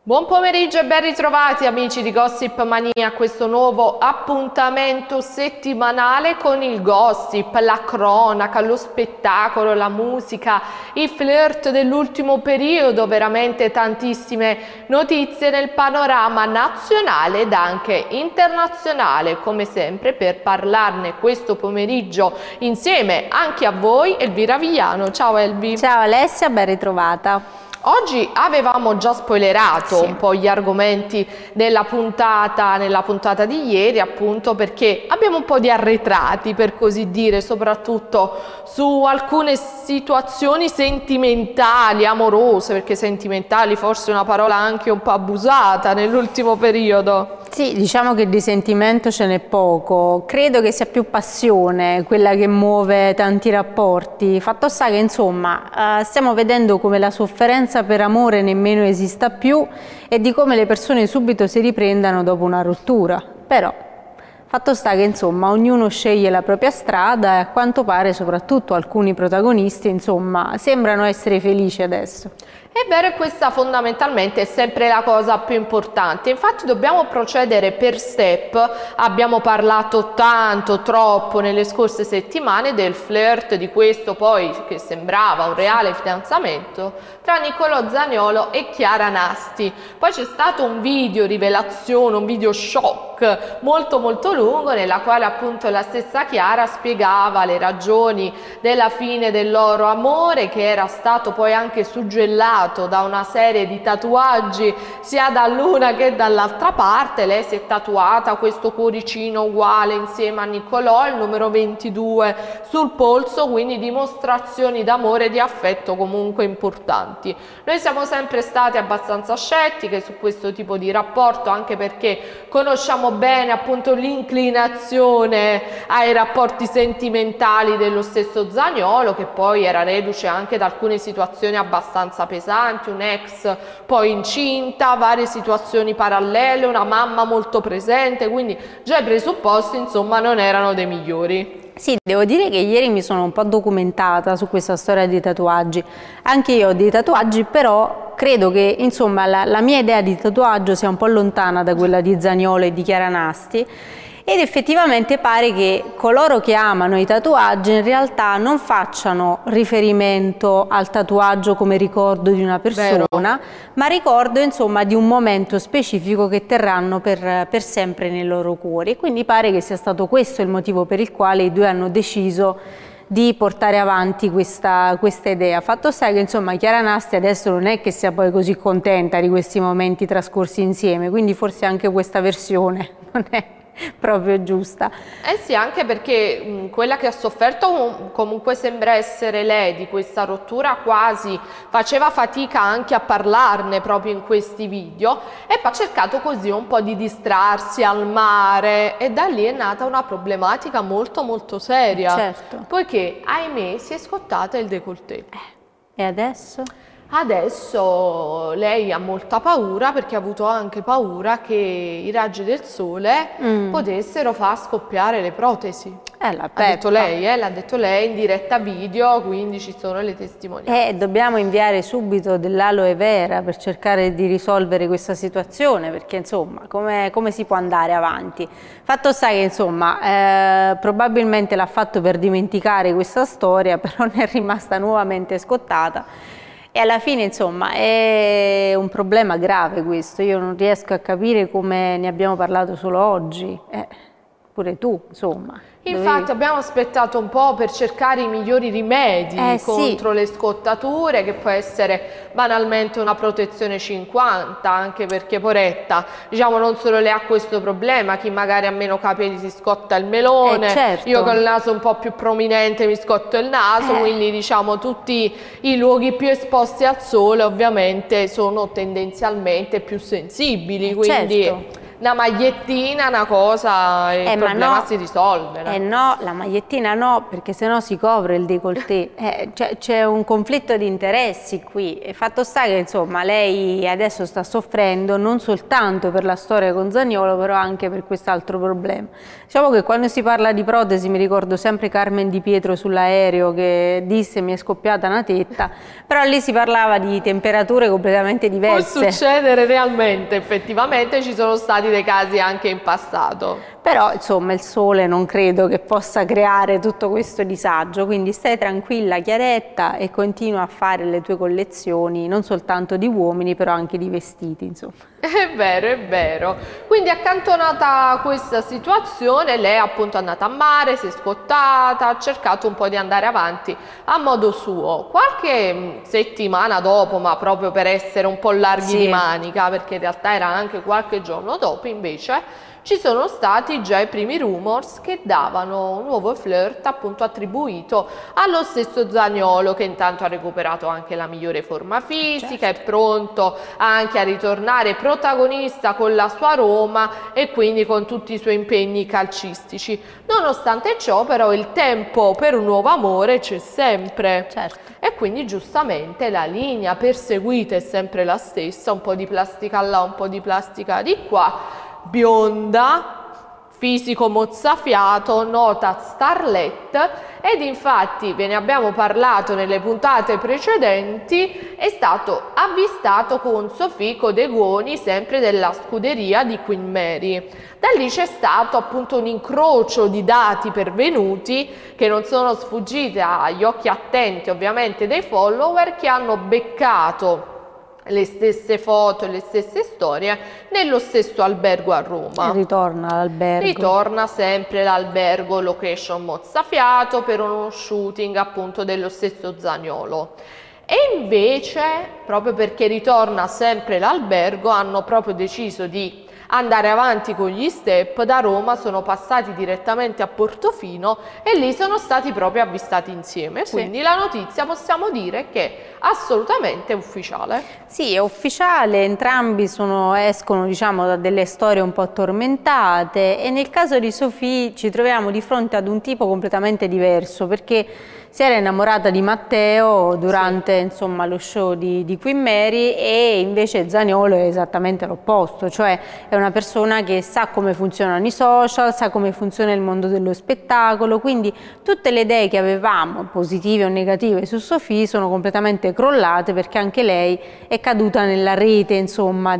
Buon pomeriggio e ben ritrovati amici di Gossip Mania a questo nuovo appuntamento settimanale con il gossip, la cronaca, lo spettacolo, la musica, i flirt dell'ultimo periodo, veramente tantissime notizie nel panorama nazionale ed anche internazionale, come sempre per parlarne questo pomeriggio insieme anche a voi Elvira Vigliano. Ciao Elvi. Ciao Alessia, ben ritrovata. Oggi avevamo già spoilerato un po' gli argomenti della puntata, nella puntata di ieri, appunto perché abbiamo un po' di arretrati, per così dire, soprattutto su alcune situazioni sentimentali, amorose, perché sentimentali forse è una parola anche un po' abusata nell'ultimo periodo. Sì, diciamo che di sentimento ce n'è poco, credo che sia più passione quella che muove tanti rapporti. Fatto sta che insomma stiamo vedendo come la sofferenza per amore nemmeno esista più e di come le persone subito si riprendano dopo una rottura. Però fatto sta che insomma ognuno sceglie la propria strada e a quanto pare soprattutto alcuni protagonisti insomma sembrano essere felici adesso. È vero, e questa fondamentalmente è sempre la cosa più importante. Infatti dobbiamo procedere per step. Abbiamo parlato tanto, troppo nelle scorse settimane del flirt, di questo poi che sembrava un reale fidanzamento tra Niccolò Zaniolo e Chiara Nasti. Poi c'è stato un video rivelazione, un video shock molto lungo, nella quale appunto la stessa Chiara spiegava le ragioni della fine del loro amore, che era stato poi anche suggellato da una serie di tatuaggi sia dall'una che dall'altra parte. Lei si è tatuata questo cuoricino uguale insieme a Niccolò, il numero 22 sul polso, quindi dimostrazioni d'amore e di affetto comunque importanti. Noi siamo sempre state abbastanza scettiche su questo tipo di rapporto, anche perché conosciamo bene appunto l'inclinazione ai rapporti sentimentali dello stesso Zaniolo, che poi era reduce anche da alcune situazioni abbastanza pesanti, un ex poi incinta, varie situazioni parallele, una mamma molto presente, quindi già i presupposti insomma non erano dei migliori. Sì, devo dire che ieri mi sono un po' documentata su questa storia dei tatuaggi. Anche io ho dei tatuaggi, però credo che insomma la mia idea di tatuaggio sia un po' lontana da quella di Zaniolo e di Chiara Nasti. Ed effettivamente pare che coloro che amano i tatuaggi in realtà non facciano riferimento al tatuaggio come ricordo di una persona, vero, ma ricordo insomma di un momento specifico che terranno per sempre nei loro cuori. E quindi pare che sia stato questo il motivo per il quale i due hanno deciso di portare avanti questa idea. Fatto sta che insomma Chiara Nasti adesso non è che sia poi così contenta di questi momenti trascorsi insieme, quindi forse anche questa versione non è proprio giusta. Eh sì, anche perché quella che ha sofferto comunque sembra essere lei di questa rottura, quasi faceva fatica anche a parlarne proprio in questi video, e poi ha cercato così un po' di distrarsi al mare, e da lì è nata una problematica molto seria, certo, poiché ahimè si è scottata il décolleté. E adesso? Adesso lei ha molta paura, perché ha avuto anche paura che i raggi del sole potessero far scoppiare le protesi. L'ha detto lei in diretta video, quindi ci sono le testimonianze. Dobbiamo inviare subito dell'aloe vera per cercare di risolvere questa situazione, perché insomma come si può andare avanti? Fatto sta che insomma probabilmente l'ha fatto per dimenticare questa storia, però ne è rimasta nuovamente scottata. E alla fine insomma è un problema grave questo, io non riesco a capire come ne abbiamo parlato solo oggi, pure tu insomma. Infatti abbiamo aspettato un po' per cercare i migliori rimedi contro le scottature, che può essere banalmente una protezione 50, anche perché poretta, diciamo, non solo lei ha questo problema, chi magari ha meno capelli si scotta il melone, certo, io col naso un po' più prominente mi scotto il naso, quindi diciamo tutti i luoghi più esposti al sole ovviamente sono tendenzialmente più sensibili, quindi... certo. una magliettina, una cosa, e il problema si risolve. No, la magliettina no, perché sennò si copre il décolleté. C'è un conflitto di interessi qui. E fatto sta che insomma lei adesso sta soffrendo non soltanto per la storia con Zaniolo, però anche per quest'altro problema. Diciamo che quando si parla di protesi mi ricordo sempre Carmen Di Pietro sull'aereo che disse mi è scoppiata una tetta, però lì si parlava di temperature completamente diverse. Può succedere realmente, effettivamente ci sono stati dei casi anche in passato. Però insomma il sole non credo che possa creare tutto questo disagio, quindi stai tranquilla Chiaretta e continua a fare le tue collezioni non soltanto di uomini però anche di vestiti, insomma. È vero, è vero. Quindi accantonata questa situazione, lei appunto è andata a mare, si è scottata, ha cercato un po' di andare avanti a modo suo. Qualche settimana dopo, ma proprio per essere un po' larghi di manica, perché in realtà era anche qualche giorno dopo, invece ci sono stati già i primi rumors che davano un nuovo flirt appunto attribuito allo stesso Zaniolo, che intanto ha recuperato anche la migliore forma fisica, è pronto anche a ritornare protagonista con la sua Roma e quindi con tutti i suoi impegni calcistici. Nonostante ciò però il tempo per un nuovo amore c'è sempre. E quindi giustamente la linea perseguita è sempre la stessa, un po' di plastica là, un po' di plastica di qua. Bionda, fisico mozzafiato, nota starlet, ed infatti ve ne abbiamo parlato nelle puntate precedenti, è stato avvistato con Sophie Codeguoni, sempre della scuderia di Queen Mary. Da lì c'è stato appunto un incrocio di dati pervenuti che non sono sfuggiti agli occhi attenti ovviamente dei follower, che hanno beccato le stesse foto e le stesse storie nello stesso albergo a Roma. Ritorna all'albergo. Ritorna sempre l'albergo location mozzafiato per uno shooting appunto dello stesso Zaniolo. E invece, proprio perché ritorna sempre l'albergo, hanno proprio deciso di andare avanti con gli step. Da Roma sono passati direttamente a Portofino e lì sono stati proprio avvistati insieme. Quindi la notizia possiamo dire che è assolutamente ufficiale. Sì, è ufficiale, entrambi escono diciamo da delle storie un po' tormentate, e nel caso di Sophie ci troviamo di fronte ad un tipo completamente diverso, perché si era innamorata di Matteo durante insomma, lo show di Queen Mary, e invece Zaniolo è esattamente l'opposto, cioè è una persona che sa come funzionano i social, sa come funziona il mondo dello spettacolo, quindi tutte le idee che avevamo, positive o negative, su Sophie sono completamente crollate, perché anche lei è caduta nella rete insomma,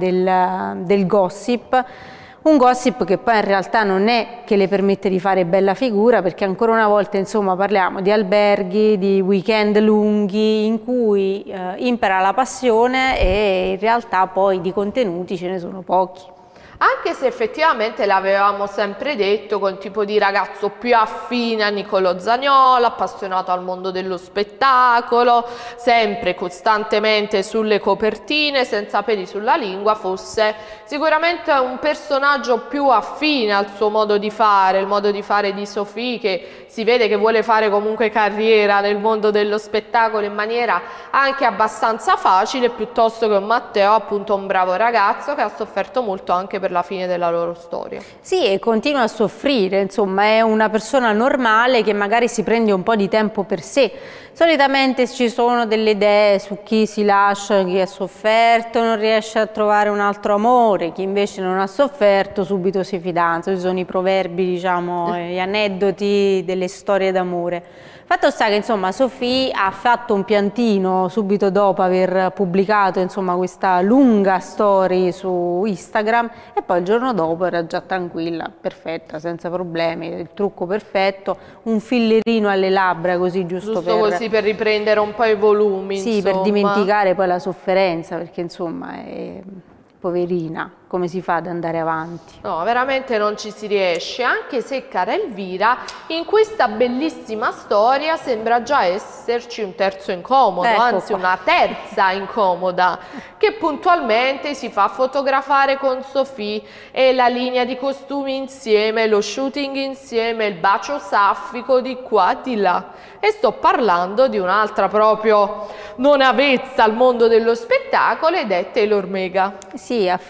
del gossip. Un gossip che poi in realtà non è che le permette di fare bella figura, perché ancora una volta insomma parliamo di alberghi, di weekend lunghi in cui impera la passione, e in realtà poi di contenuti ce ne sono pochi. Anche se effettivamente l'avevamo sempre detto, con tipo di ragazzo più affine a Nicolò Zaniolo, appassionato al mondo dello spettacolo, sempre costantemente sulle copertine, senza peli sulla lingua, fosse sicuramente un personaggio più affine al suo modo di fare, il modo di fare di Sophie, che si vede che vuole fare comunque carriera nel mondo dello spettacolo in maniera anche abbastanza facile, piuttosto che un Matteo, appunto un bravo ragazzo che ha sofferto molto anche per la fine della loro storia. Sì, e continua a soffrire, insomma è una persona normale che magari si prende un po' di tempo per sé. Solitamente ci sono delle idee su chi si lascia, chi ha sofferto non riesce a trovare un altro amore, chi invece non ha sofferto subito si fidanza. Ci sono i proverbi, diciamo, gli aneddoti delle storie d'amore. Fatto sta che insomma Sophie ha fatto un piantino subito dopo aver pubblicato insomma questa lunga story su Instagram, e poi il giorno dopo era già tranquilla, perfetta, senza problemi, il trucco perfetto, un fillerino alle labbra così giusto così per riprendere un po' i volumi. Sì, insomma, per dimenticare poi la sofferenza, perché insomma è poverina, come si fa ad andare avanti? No, veramente non ci si riesce, anche se, cara Elvira, in questa bellissima storia sembra già esserci un terzo incomodo, Ecco anzi qua. una terza incomoda, che puntualmente si fa fotografare con Sophie, e la linea di costumi insieme, lo shooting insieme, il bacio saffico di qua di là. E sto parlando di un'altra proprio non avezza al mondo dello spettacolo, ed è Taylor Mega. Sì, ha finito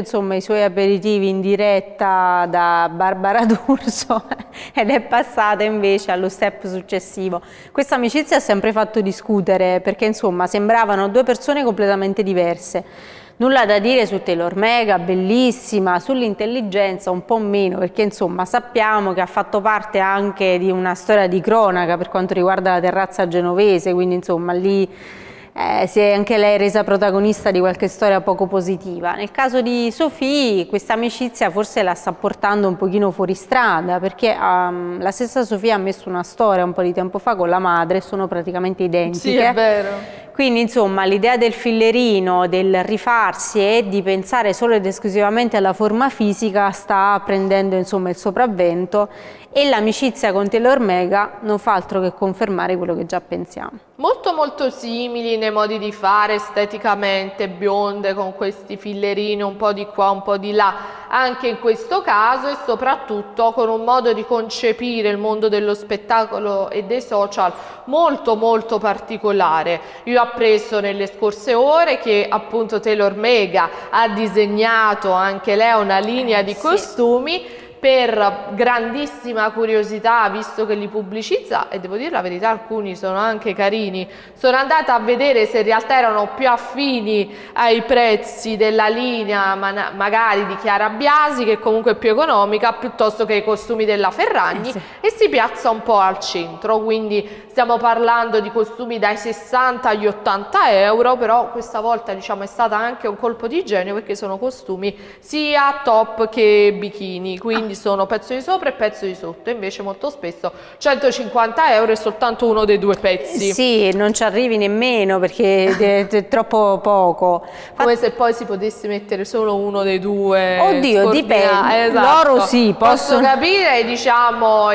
insomma i suoi aperitivi in diretta da Barbara D'Urso ed è passata invece allo step successivo. Questa amicizia ha sempre fatto discutere perché insomma sembravano due persone completamente diverse. Nulla da dire su Taylor Mega, bellissima, sull'intelligenza un po' meno, perché insomma sappiamo che ha fatto parte anche di una storia di cronaca per quanto riguarda la terrazza genovese, quindi insomma lì si è anche lei resa protagonista di qualche storia poco positiva. Nel caso di Sophie questa amicizia forse la sta portando un pochino fuori strada, perché la stessa Sophie ha messo una storia un po' di tempo fa con la madre, sono praticamente identiche. Sì, è vero. Quindi insomma l'idea del fillerino, del rifarsi e di pensare solo ed esclusivamente alla forma fisica sta prendendo insomma il sopravvento, e l'amicizia con Taylor Mega non fa altro che confermare quello che già pensiamo. Molto simili nei modi di fare, esteticamente, bionde con questi fillerini un po' di qua, un po' di là, anche in questo caso, e soprattutto con un modo di concepire il mondo dello spettacolo e dei social molto particolare. Io ho appreso nelle scorse ore che appunto Taylor Mega ha disegnato anche lei una linea di costumi. Per grandissima curiosità, visto che li pubblicizza, e devo dire la verità, alcuni sono anche carini, sono andata a vedere se in realtà erano più affini ai prezzi della linea magari di Chiara Biasi, che comunque è più economica, piuttosto che i costumi della Ferragni, e si piazza un po' al centro, quindi stiamo parlando di costumi dai 60 agli 80 euro, però questa volta diciamo è stata anche un colpo di genio, perché sono costumi sia top che bikini, quindi sono pezzo di sopra e pezzo di sotto, invece molto spesso 150 euro è soltanto uno dei due pezzi. Sì, non ci arrivi nemmeno perché è troppo poco. Come se poi si potesse mettere solo uno dei due. Oddio, dipende. Esatto. Loro sì, posso capire diciamo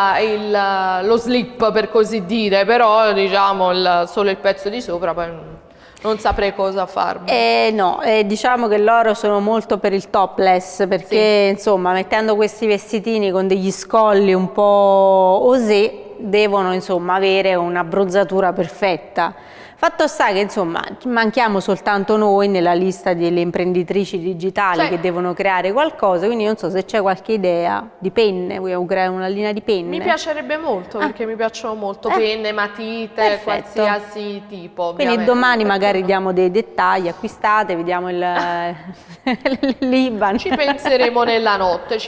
lo slip, per così dire, però diciamo solo il pezzo di sopra poi non saprei cosa farmi. No, diciamo che loro sono molto per il topless, perché insomma mettendo questi vestitini con degli scolli un po' osé devono insomma avere un'abbronzatura perfetta. Fatto sta che insomma manchiamo soltanto noi nella lista delle imprenditrici digitali che devono creare qualcosa, quindi non so se c'è qualche idea di penne, vogliamo creare una linea di penne? Mi piacerebbe molto, perché mi piacciono molto penne, matite, qualsiasi tipo. Ovviamente. Quindi domani magari diamo dei dettagli, acquistate, vediamo l'Iban. Ci penseremo nella notte,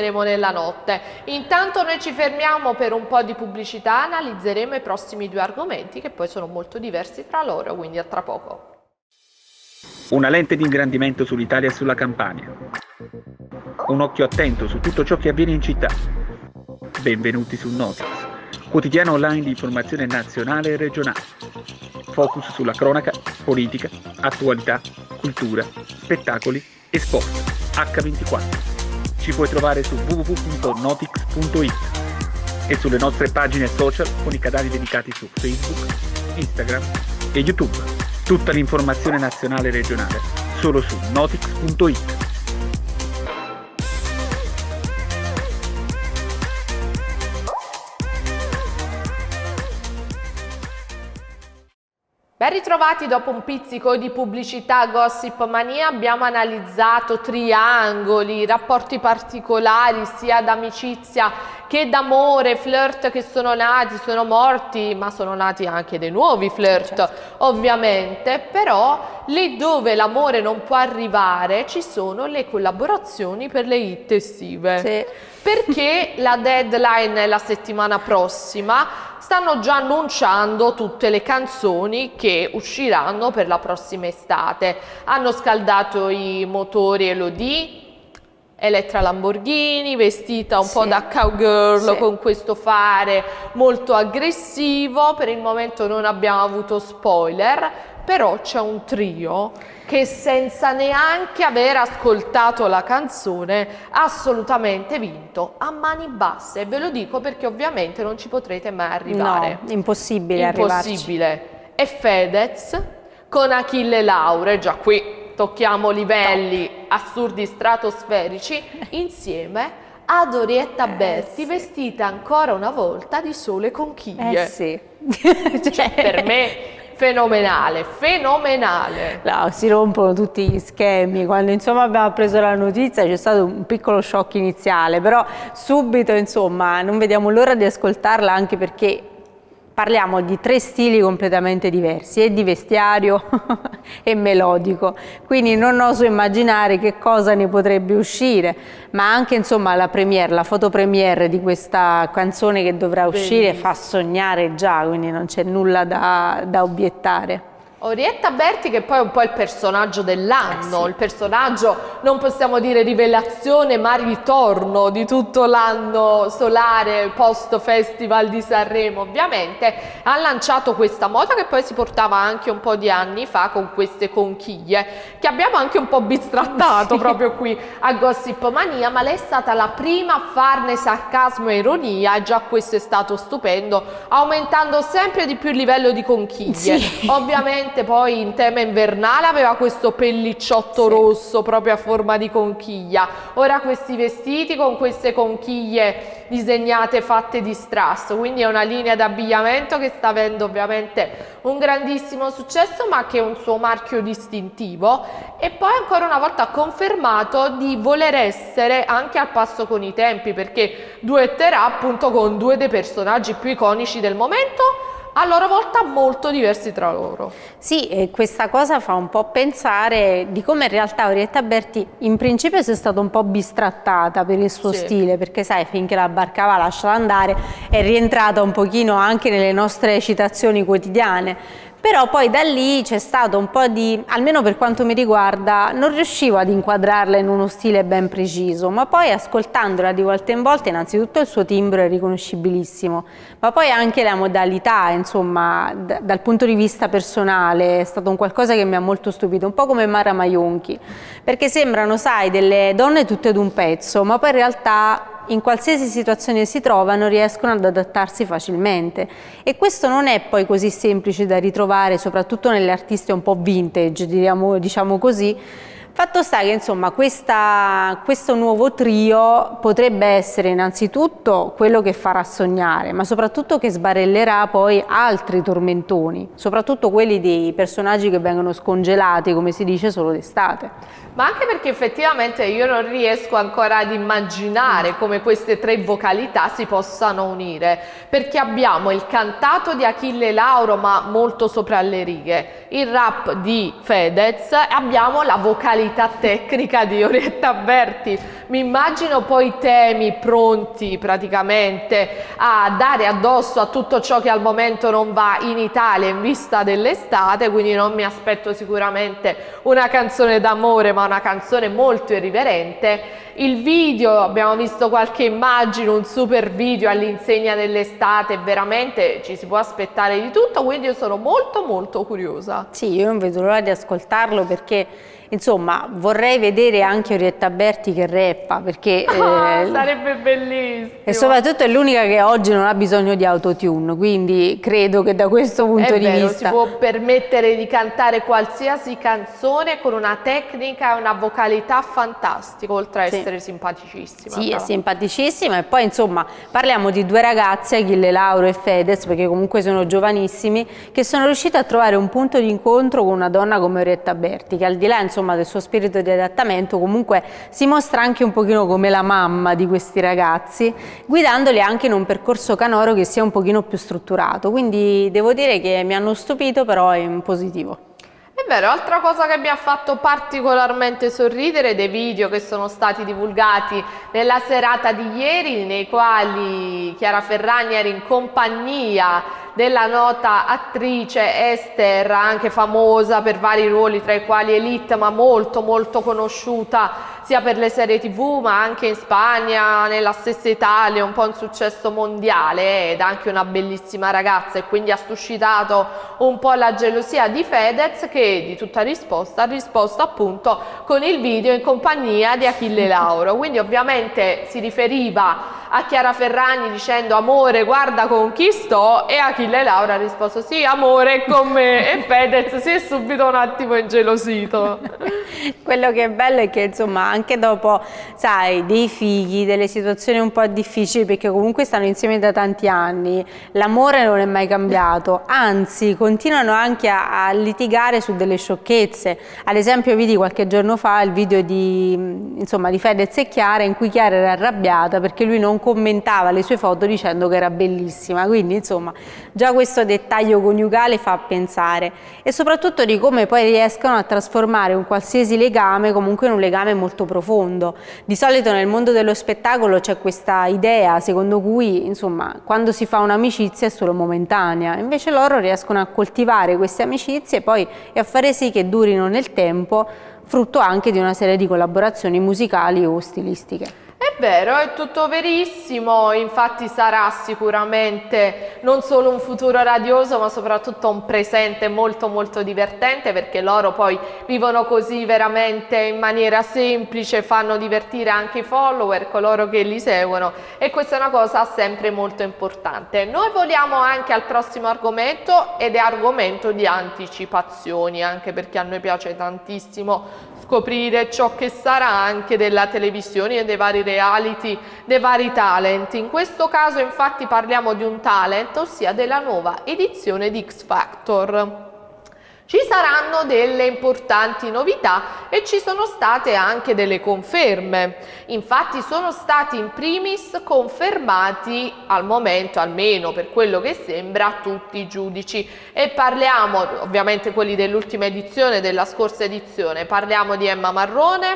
Intanto noi ci fermiamo per un po' di pubblicità, analizzeremo i prossimi due argomenti che poi sono molto diversi tra loro, quindi a tra poco. Una lente di ingrandimento sull'Italia e sulla Campania. Un occhio attento su tutto ciò che avviene in città. Benvenuti su Notix, quotidiano online di informazione nazionale e regionale. Focus sulla cronaca, politica, attualità, cultura, spettacoli e sport. H24. Ci puoi trovare su www.notix.it e sulle nostre pagine social con i canali dedicati su Facebook, Instagram e YouTube. Tutta l'informazione nazionale e regionale solo su notix.it. Ben ritrovati dopo un pizzico di pubblicità Gossip Mania. Abbiamo analizzato triangoli, rapporti particolari sia d'amicizia che d'amore, flirt che sono nati, sono morti, ma sono nati anche dei nuovi flirt ovviamente, però lì dove l'amore non può arrivare ci sono le collaborazioni per le hit estive, perché la deadline è la settimana prossima. Stanno già annunciando tutte le canzoni che usciranno per la prossima estate. Hanno scaldato i motori Elodie, Elettra Lamborghini, vestita un po' da cowgirl con questo fare molto aggressivo. Per il momento non abbiamo avuto spoiler, però c'è un trio che senza neanche aver ascoltato la canzone ha assolutamente vinto a mani basse, e ve lo dico perché ovviamente non ci potrete mai arrivare. No, impossibile arrivarci. Impossibile. E Fedez con Achille Lauro, già qui tocchiamo livelli assurdi stratosferici, insieme ad Orietta Berti, vestita ancora una volta di sole conchiglie. Sì. Cioè, per me fenomenale, fenomenale. No, si rompono tutti gli schemi. Quando insomma abbiamo preso la notizia c'è stato un piccolo shock iniziale, però subito insomma non vediamo l'ora di ascoltarla, anche perché parliamo di 3 stili completamente diversi, e di vestiario e melodico, quindi non oso immaginare che cosa ne potrebbe uscire, ma anche insomma la premiere, la fotopremiere di questa canzone che dovrà uscire fa sognare già, quindi non c'è nulla da obiettare. Orietta Berti, che poi è un po' il personaggio dell'anno, il personaggio, non possiamo dire rivelazione, ma ritorno di tutto l'anno solare post Festival di Sanremo, ovviamente, ha lanciato questa moda che poi si portava anche un po' di anni fa con queste conchiglie, che abbiamo anche un po' bistrattato proprio qui a Gossip Mania, ma lei è stata la prima a farne sarcasmo e ironia, e già questo è stato stupendo, aumentando sempre di più il livello di conchiglie. Ovviamente poi in tema invernale aveva questo pellicciotto rosso proprio a forma di conchiglia, ora questi vestiti con queste conchiglie disegnate fatte di strass, quindi è una linea d'abbigliamento che sta avendo ovviamente un grandissimo successo, ma che è un suo marchio distintivo, e poi ancora una volta ha confermato di voler essere anche al passo con i tempi, perché duetterà appunto con 2 dei personaggi più iconici del momento, a loro volta molto diversi tra loro. Sì, e questa cosa fa un po' pensare di come in realtà Orietta Berti in principio sia stata un po' bistrattata per il suo stile, perché sai, finché la barca va lasciala andare, è rientrata un pochino anche nelle nostre citazioni quotidiane. Però poi da lì c'è stato un po' di, almeno per quanto mi riguarda, non riuscivo ad inquadrarla in uno stile ben preciso, ma poi ascoltandola di volta in volta, innanzitutto il suo timbro è riconoscibilissimo, ma poi anche la modalità, insomma, dal punto di vista personale è stato un qualcosa che mi ha molto stupito, un po' come Mara Maionchi, perché sembrano, sai, delle donne tutte d'un pezzo, ma poi in realtà in qualsiasi situazione si trovano riescono ad adattarsi facilmente, e questo non è poi così semplice da ritrovare, soprattutto nelle artiste un po' vintage, diciamo così. Fatto sta che insomma questo nuovo trio potrebbe essere innanzitutto quello che farà sognare, ma soprattutto che sbarellerà poi altri tormentoni, soprattutto quelli dei personaggi che vengono scongelati, come si dice, solo d'estate. Ma anche perché effettivamente io non riesco ancora ad immaginare come queste 3 vocalità si possano unire, perché abbiamo il cantato di Achille Lauro ma molto sopra le righe, il rap di Fedez, e abbiamo la vocalità tecnica di Orietta Berti. Mi immagino poi i temi pronti praticamente a dare addosso a tutto ciò che al momento non va in Italia in vista dell'estate, quindi non mi aspetto sicuramente una canzone d'amore, ma una canzone molto irriverente. Il video, abbiamo visto qualche immagine, un super video all'insegna dell'estate, veramente ci si può aspettare di tutto, quindi io sono molto curiosa. Sì, io non vedo l'ora di ascoltarlo, perché insomma vorrei vedere anche Orietta Berti che rappa, perché sarebbe bellissimo, e soprattutto è l'unica che oggi non ha bisogno di autotune, quindi credo che da questo punto di vista si può permettere di cantare qualsiasi canzone con una tecnica e una vocalità fantastica, oltre a essere simpaticissima. Sì, è simpaticissima, e poi insomma parliamo di 2 ragazze, Achille Lauro e Fedez, perché comunque sono giovanissimi, che sono riusciti a trovare un punto di incontro con una donna come Orietta Berti, che al di là insomma del suo spirito di adattamento comunque si mostra anche un pochino come la mamma di questi ragazzi, guidandoli anche in un percorso canoro che sia un pochino più strutturato, quindi devo dire che mi hanno stupito, però in positivo. È vero, altra cosa che mi ha fatto particolarmente sorridere dei video che sono stati divulgati nella serata di ieri, nei quali Chiara Ferragni era in compagnia della nota attrice Esther, anche famosa per vari ruoli, tra i quali Elite, ma molto conosciuta sia per le serie TV ma anche in Spagna, nella stessa Italia, un po' un successo mondiale, ed anche una bellissima ragazza, e quindi ha suscitato un po' la gelosia di Fedez, che di tutta risposta ha risposto appunto con il video in compagnia di Achille Lauro. Quindi ovviamente si riferiva a Chiara Ferragni dicendo amore guarda con chi sto, e Achille Lauro ha risposto sì amore con me, e Fedez si è subito un attimo ingelosito. Quello che è bello è che insomma anche dopo, sai, dei figli, delle situazioni un po' difficili, perché comunque stanno insieme da tanti anni, l'amore non è mai cambiato, anzi continuano anche a litigare su delle sciocchezze. Ad esempio vidi qualche giorno fa il video di Fedez e Chiara, in cui Chiara era arrabbiata perché lui non commentava le sue foto dicendo che era bellissima, quindi insomma già questo dettaglio coniugale fa pensare, e soprattutto di come poi riescano a trasformare un qualsiasi legame comunque in un legame molto profondo. Di solito nel mondo dello spettacolo c'è questa idea secondo cui insomma quando si fa un'amicizia è solo momentanea, invece loro riescono a coltivare queste amicizie poi e a fare sì che durino nel tempo, frutto anche di una serie di collaborazioni musicali o stilistiche. È vero, è tutto verissimo, infatti sarà sicuramente non solo un futuro radioso ma soprattutto un presente molto molto divertente, perché loro poi vivono così veramente in maniera semplice, fanno divertire anche i follower, coloro che li seguono, e questa è una cosa sempre molto importante. Noi voliamo anche al prossimo argomento, ed è argomento di anticipazioni, anche perché a noi piace tantissimo scoprire ciò che sarà anche della televisione e dei vari reality, dei vari talent. In questo caso infatti parliamo di un talent, ossia della nuova edizione di X Factor. Ci saranno delle importanti novità e ci sono state anche delle conferme. Infatti sono stati in primis confermati al momento, almeno per quello che sembra, tutti i giudici, e parliamo ovviamente quelli dell'ultima edizione, della scorsa edizione, parliamo di Emma Marrone,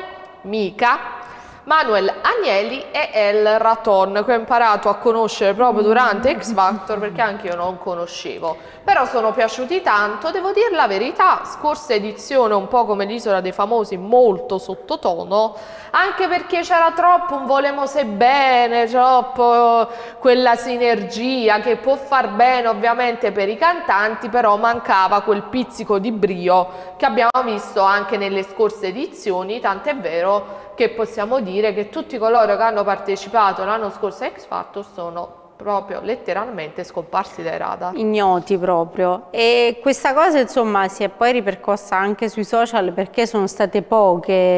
Mika, Manuel Agnelli e El Raton, che ho imparato a conoscere proprio durante X Factor, perché anche io non conoscevo, però sono piaciuti tanto, devo dire la verità. Scorsa edizione un po' come l'Isola dei Famosi, molto sottotono, anche perché c'era troppo un volemose bene, troppo quella sinergia che può far bene ovviamente per i cantanti, però mancava quel pizzico di brio che abbiamo visto anche nelle scorse edizioni, tant'è vero che possiamo dire che tutti coloro che hanno partecipato l'anno scorso a X Factor sono proprio letteralmente scomparsi dai radar. Ignoti proprio. E questa cosa insomma si è poi ripercossa anche sui social, perché sono state poche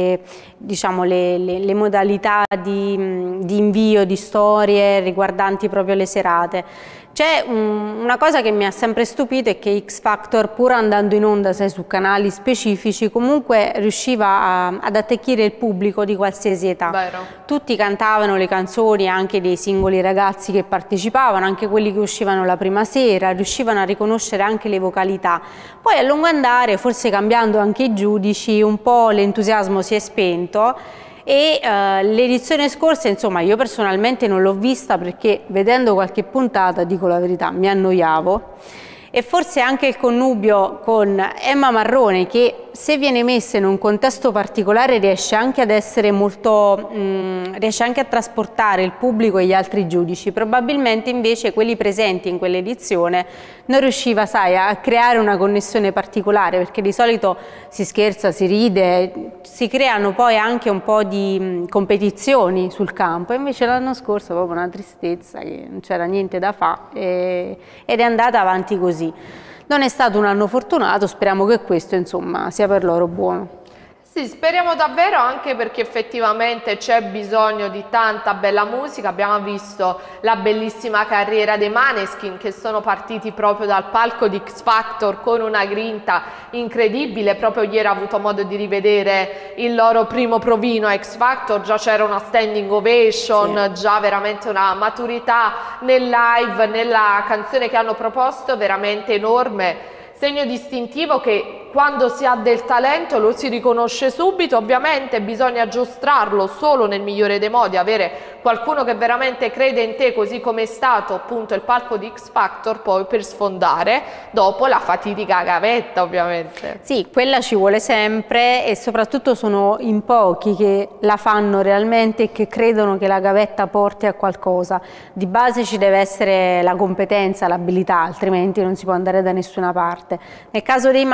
le modalità di invio di storie riguardanti proprio le serate. C'è una cosa che mi ha sempre stupito, è che X Factor, pur andando in onda su canali specifici, comunque riusciva ad attecchire il pubblico di qualsiasi età. Vero. Tutti cantavano le canzoni anche dei singoli ragazzi che partecipavano, anche quelli che uscivano la prima sera, riuscivano a riconoscere anche le vocalità. Poi a lungo andare, forse cambiando anche i giudici, un po' l'entusiasmo si è spento. E l'edizione scorsa, insomma, io personalmente non l'ho vista perché vedendo qualche puntata, dico la verità, mi annoiavo, e forse anche il connubio con Emma Marrone, che se viene messa in un contesto particolare riesce anche ad essere molto, riesce anche a trasportare il pubblico e gli altri giudici. Probabilmente invece quelli presenti in quell'edizione non riusciva, sai, a creare una connessione particolare, perché di solito si scherza, si ride, si creano poi anche un po' di competizioni sul campo, invece l'anno scorso proprio una tristezza, che non c'era niente da fare ed è andata avanti così. Non è stato un anno fortunato, speriamo che questo insomma sia per loro buono. Sì, speriamo davvero, anche perché effettivamente c'è bisogno di tanta bella musica. Abbiamo visto la bellissima carriera dei Maneskin, che sono partiti proprio dal palco di X Factor con una grinta incredibile. Proprio ieri ho avuto modo di rivedere il loro primo provino a X Factor, già c'era una standing ovation, sì, già veramente una maturità nel live, nella canzone che hanno proposto, veramente enorme. Segno distintivo che quando si ha del talento lo si riconosce subito. Ovviamente bisogna giostrarlo solo nel migliore dei modi, avere qualcuno che veramente crede in te, così come è stato appunto il palco di X Factor, poi per sfondare dopo la fatidica gavetta, ovviamente. Sì, quella ci vuole sempre, e soprattutto sono in pochi che la fanno realmente e che credono che la gavetta porti a qualcosa. Di base ci deve essere la competenza, l'abilità, altrimenti non si può andare da nessuna parte. Nel caso dei Maneskin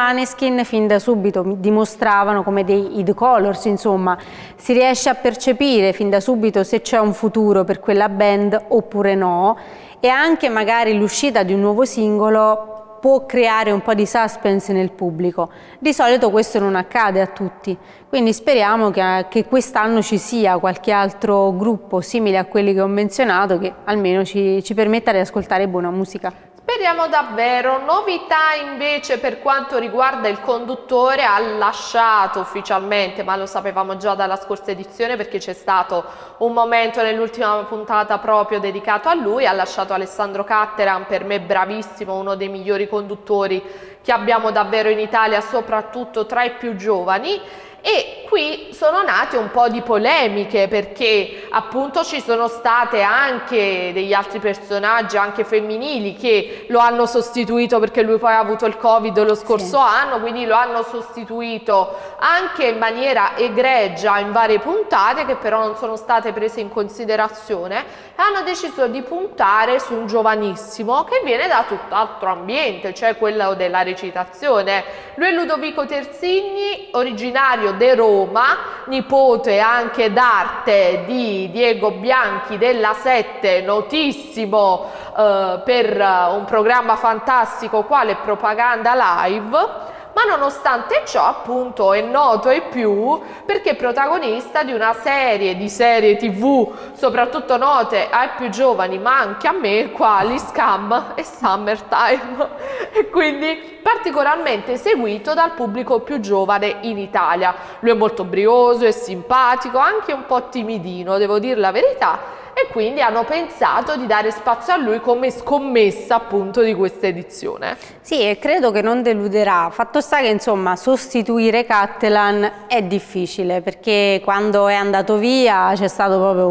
Måneskin fin da subito dimostravano come dei The Colors, insomma, si riesce a percepire fin da subito se c'è un futuro per quella band oppure no, e anche magari l'uscita di un nuovo singolo può creare un po' di suspense nel pubblico. Di solito questo non accade a tutti, quindi speriamo che quest'anno ci sia qualche altro gruppo simile a quelli che ho menzionato che almeno ci permetta di ascoltare buona musica. Speriamo davvero. Novità invece per quanto riguarda il conduttore, ha lasciato ufficialmente, ma lo sapevamo già dalla scorsa edizione perché c'è stato un momento nell'ultima puntata proprio dedicato a lui, ha lasciato Alessandro Cattelan, per me bravissimo, uno dei migliori conduttori che abbiamo davvero in Italia, soprattutto tra i più giovani. E qui sono nate un po' di polemiche perché appunto ci sono state anche degli altri personaggi, anche femminili, che lo hanno sostituito perché lui poi ha avuto il Covid lo scorso anno, quindi lo hanno sostituito anche in maniera egregia in varie puntate che però non sono state prese in considerazione, e hanno deciso di puntare su un giovanissimo che viene da tutt'altro ambiente, cioè quello della recitazione. Lui è Ludovico Terzigni, originario di Roma, nipote anche d'arte di Diego Bianchi della 7, notissimo per un programma fantastico quale Propaganda Live. Ma nonostante ciò appunto è noto ai più perché è protagonista di una serie di serie TV soprattutto note ai più giovani ma anche a me, quali Scam e Summertime, e quindi particolarmente seguito dal pubblico più giovane in Italia. Lui è molto brioso, è simpatico, anche un po' timidino, devo dire la verità, e quindi hanno pensato di dare spazio a lui come scommessa appunto di questa edizione. Sì, e credo che non deluderà. Fatto sta che insomma sostituire Cattelan è difficile perché quando è andato via c'è stato proprio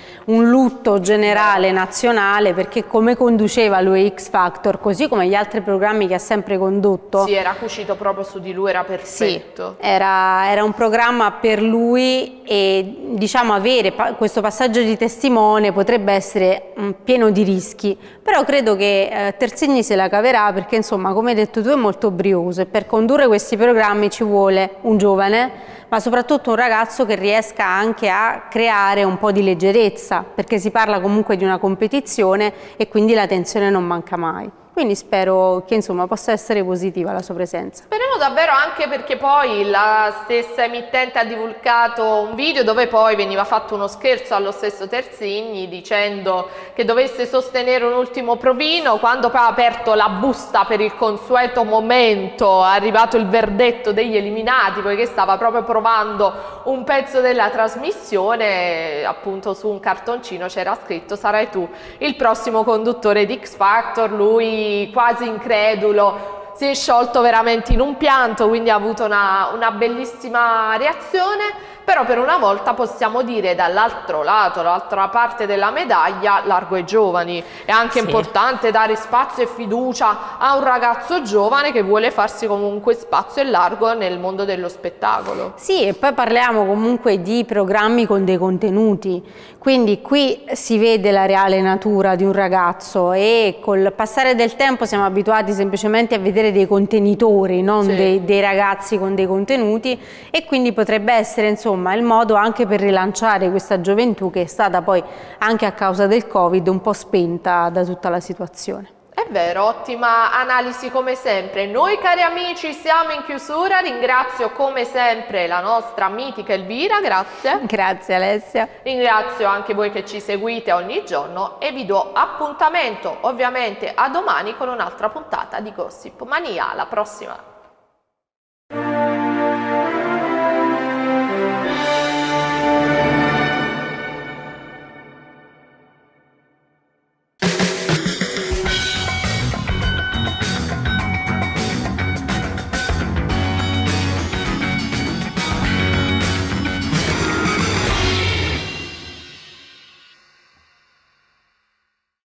un lutto generale nazionale, perché come conduceva lui X Factor, così come gli altri programmi che ha sempre condotto. Sì, era cucito proprio su di lui, era perfetto. Sì, era un programma per lui, e diciamo avere questo passaggio di testimone potrebbe essere pieno di rischi, però credo che Terzigni se la caverà perché insomma, come hai detto tu, è molto brioso e per condurre questi programmi ci vuole un giovane, ma soprattutto un ragazzo che riesca anche a creare un po' di leggerezza, perché si parla comunque di una competizione e quindi la tensione non manca mai. Quindi spero che insomma possa essere positiva la sua presenza. Speriamo davvero, anche perché poi la stessa emittente ha divulgato un video dove poi veniva fatto uno scherzo allo stesso Terzigni dicendo che dovesse sostenere un ultimo provino. Quando poi ha aperto la busta per il consueto momento, è arrivato il verdetto degli eliminati, poiché stava proprio provando un pezzo della trasmissione, appunto su un cartoncino c'era scritto: sarai tu il prossimo conduttore di X Factor. Lui quasi incredulo si è sciolto veramente in un pianto, quindi ha avuto una bellissima reazione. Però per una volta possiamo dire dall'altro lato, dall'altra parte della medaglia, largo ai giovani. È anche importante dare spazio e fiducia a un ragazzo giovane che vuole farsi comunque spazio e largo nel mondo dello spettacolo. Sì, e poi parliamo comunque di programmi con dei contenuti, quindi qui si vede la reale natura di un ragazzo e col passare del tempo siamo abituati semplicemente a vedere dei contenitori, non dei ragazzi con dei contenuti, e quindi potrebbe essere insomma il modo anche per rilanciare questa gioventù che è stata poi anche a causa del Covid un po' spenta da tutta la situazione. È vero, ottima analisi come sempre. Noi cari amici siamo in chiusura, ringrazio come sempre la nostra mitica Elvira, grazie. Grazie Alessia. Ringrazio anche voi che ci seguite ogni giorno e vi do appuntamento ovviamente a domani con un'altra puntata di Gossip Mania. Alla prossima!